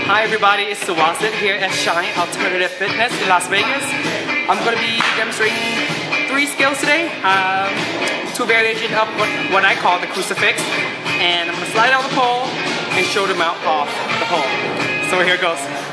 Hi everybody, it's Suwasit here at Shine Alternative Fitness in Las Vegas. I'm going to be demonstrating 3 skills today. 2 variations of what I call the crucifix. And I'm going to slide on the pole and shoulder mount off the pole. So here it goes.